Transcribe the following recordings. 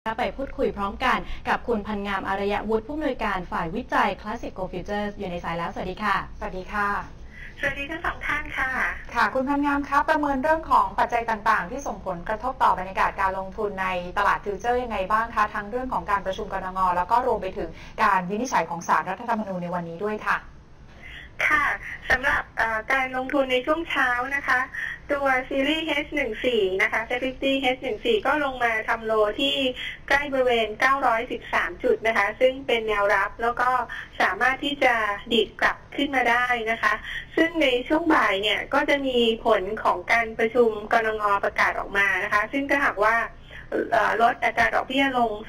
ไปพูดคุยพร้อมกันกับคุณพันงามอารยวุฒิผู้อำนวยการฝ่ายวิจัย Classic Go Futures อยู่ในสายแล้วสวัสดีค่ะสวัสดีค่ะสวัสดีทั้งสองท่านค่ะค่ะคุณพันงามครับประเมินเรื่องของปัจจัยต่างๆที่ส่งผลกระทบต่อบรรยากาศการลงทุนในตลาดฟิวเจอร์ยังไงบ้างคะทั้งเรื่องของการประชุมกนง.แล้วก็รวมไปถึงการวินิจฉัยของศาลรัฐธรรมนูญในวันนี้ด้วยค่ะค่ะสำหรับการลงทุนในช่วงเช้านะคะตัวซีรีส์ H14 นะคะ Safety H14 ก็ลงมาทำโลที่ใกล้บริเวณ913จุดนะคะซึ่งเป็นแนวรับแล้วก็สามารถที่จะดีดกลับขึ้นมาได้นะคะซึ่งในช่วงบ่ายเนี่ยก็จะมีผลของการประชุมกนง.ประกาศออกมานะคะซึ่งถ้าหากว่าลดอัตราดอกเบี้ยลง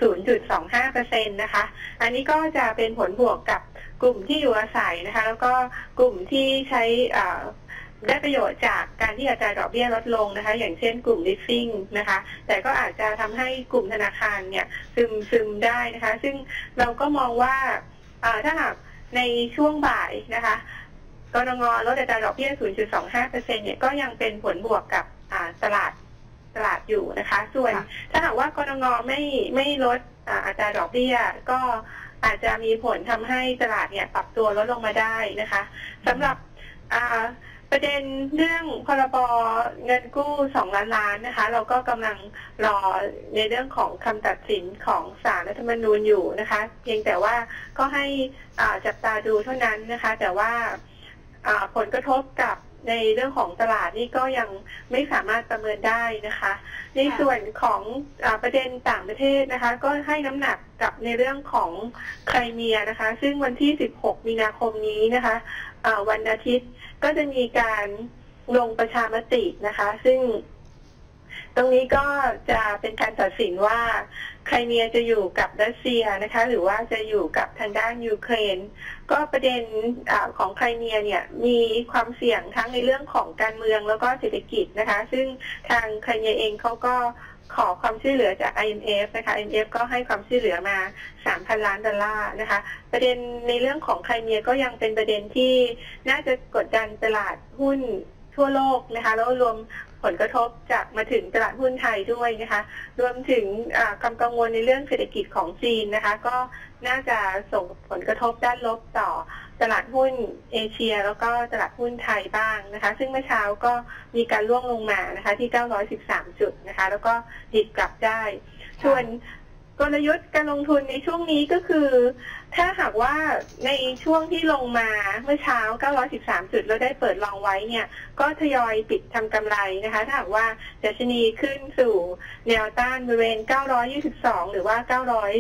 0.25% นะคะอันนี้ก็จะเป็นผลบวกกับกลุ่มที่อยู่อาศัยนะคะแล้วก็กลุ่มที่ใช้ได้ประโยชน์จากการที่อัตราดอกเบี้ยลดลงนะคะอย่างเช่นกลุ่ม leasing นะคะแต่ก็อาจจะทำให้กลุ่มธนาคารเนี่ยซึมได้นะคะซึ่งเราก็มองว่าถ้าหากในช่วงบ่ายนะคะกนง.ลดอัตราดอกเบี้ย 0.25% เนี่ยก็ยังเป็นผลบวกกับตลาดอยู่นะคะส่วนถ้าหากว่ากนง.ไม่ลดอัตราดอกเบี้ยก็อาจจะมีผลทำให้ตลาดเนี่ยปรับตัวลดลงมาได้นะคะสำหรับประเด็นเรื่องพรบเงินกู้2 ล้านล้านนะคะเราก็กำลังรอในเรื่องของคำตัดสินของศาลรัฐธรรมนูญอยู่นะคะเพียงแต่ว่าก็ให้จับตาดูเท่านั้นนะคะแต่ว่าผลกระทบกับในเรื่องของตลาดนี่ก็ยังไม่สามารถประเมินได้นะคะในส่วนของประเด็นต่างประเทศนะคะก็ให้น้ำหนักกับในเรื่องของไครเมียนะคะซึ่งวันที่16 มีนาคมนี้นะคะวันอาทิตย์ก็จะมีการลงประชามตินะคะซึ่งตรงนี้ก็จะเป็นการตัดสินว่าไครเมียจะอยู่กับรัสเซียนะคะหรือว่าจะอยู่กับทางด้านยูเครนก็ประเด็นของไครเมียเนี่ยมีความเสี่ยงทั้งในเรื่องของการเมืองแล้วก็เศรษฐกิจนะคะซึ่งทางไครเมียเองเขาก็ขอความช่วยเหลือจาก IMF นะคะ IMF ก็ให้ความช่วยเหลือมา 3,000 ล้านดอลลาร์นะคะประเด็นในเรื่องของไครเมียก็ยังเป็นประเด็นที่น่าจะกดดันตลาดหุ้นทั่วโลกนะคะแล้วรวมผลกระทบจากมาถึงตลาดหุ้นไทยด้วยนะคะรวมถึงความกังวลในเรื่องเศรษฐกิจของจีนนะคะก็น่าจะส่งผลกระทบด้านลบต่อตลาดหุ้นเอเชียแล้วก็ตลาดหุ้นไทยบ้างนะคะซึ่งเมื่อเช้าก็มีการร่วงลงมานะคะที่913จุดนะคะแล้วก็ดิดกลับได้ส่วนกลยุทธ์การลงทุนในช่วงนี้ก็คือถ้าหากว่าในช่วงที่ลงมาเมื่อเช้า913จุดแล้วได้เปิดลองไว้เนี่ยก็ทยอยปิดทำกำไรนะคะถ้าหากว่าดัชนีขึ้นสู่แนวต้านบริเวณ922หรือว่า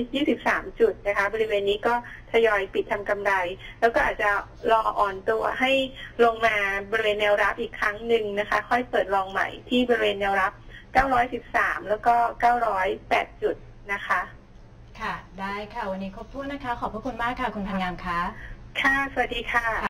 923จุดนะคะบริเวณนี้ก็ทยอยปิดทำกำไรแล้วก็อาจจะรออ่อนตัวให้ลงมาบริเวณแนวรับอีกครั้งหนึ่งนะคะค่อยเปิดลองใหม่ที่บริเวณแนวรับ913แล้วก็908จุดนะคะค่ะได้ค่ะวันนี้ครบถ้วนนะคะขอบพระคุณมากค่ะคุณพันงามค่ะค่ะสวัสดีค่ะ